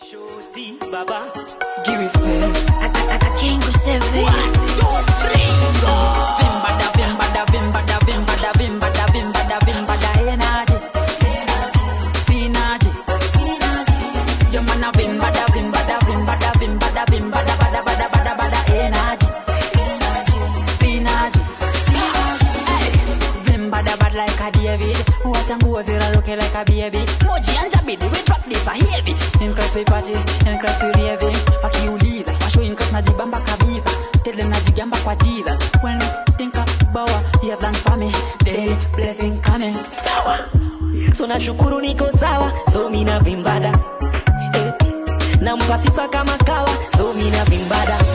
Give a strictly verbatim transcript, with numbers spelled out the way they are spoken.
Shorty, Baba, give me space. I, I, I can't go seven. One, two, three, go. Vimbada, vimbada, vimbada, vimbada, vimbada, vimbada, vimbada, energy, synergy. Your man a vimbada, vimbada, vimbada, vimbada, vimbada, bada, bada, bada, bada, energy, synergy. Hey, vimbada bad like a David. Watch and go zero looking like a baby. Moji and Jabidi, we drop this a heavy. Increase the party, increase the raving. Wakiuliza, washo increase na jibamba kabisa. Tele na jigamba kwa Jesus. When I think about what he has done for me, daily blessings coming. So na shukuru niko sawa, so mina vimbada. Eh, na mpasifa kama kawa, so mina vimbada.